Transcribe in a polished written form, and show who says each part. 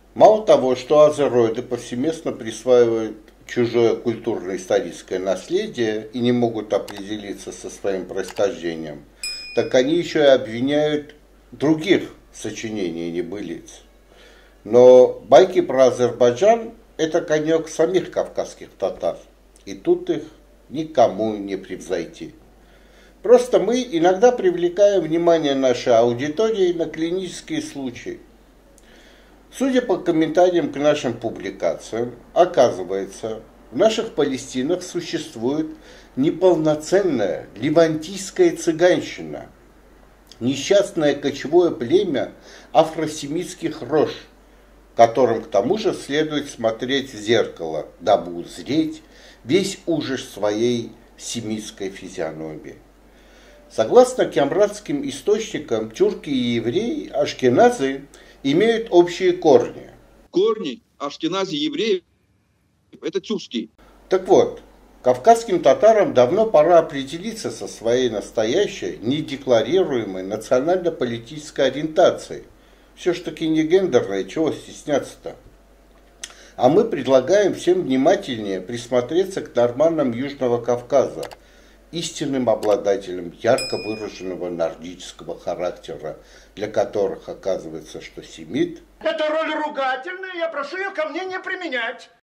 Speaker 1: Мало того, что азероиды повсеместно присваивают чужое культурно-историческое наследие и не могут определиться со своим происхождением, так они еще и обвиняют других в сочинении небылиц. Но байки про Азербайджан – это конек самих кавказских татар, и тут их никому не превзойти. Просто мы иногда привлекаем внимание нашей аудитории на клинические случаи. Судя по комментариям к нашим публикациям, оказывается, в наших Палестинах существует неполноценная левантийская цыганщина, несчастное кочевое племя афросемитских рож, которым к тому же следует смотреть в зеркало, дабы узреть весь ужас своей семитской физиономии. Согласно кембрадским источникам, тюрки и евреи, ашкеназы, имеют общие корни.
Speaker 2: Корни ашкенази евреев – это тюркские.
Speaker 1: Так вот, кавказским татарам давно пора определиться со своей настоящей, недекларируемой национально-политической ориентацией. Все ж таки не гендерное, чего стесняться-то? А мы предлагаем всем внимательнее присмотреться к норманнам Южного Кавказа, истинным обладателям ярко выраженного нордического характера, для которых оказывается, что семит.
Speaker 3: Это роль ругательная, я прошу ее ко мне не применять.